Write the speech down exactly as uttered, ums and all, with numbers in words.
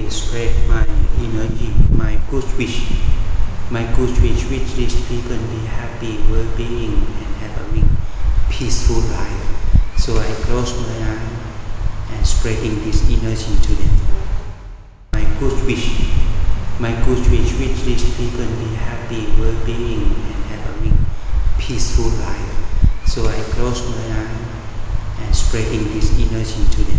spread my energy, my good wish, my good wish which these people be happy, well-being, and having peaceful life. So I close my eyes and spreading this energy to them. My good wish, my good wish which these people be happy, well-being, and having peaceful life. So I close my eyes and spreading this energy to them.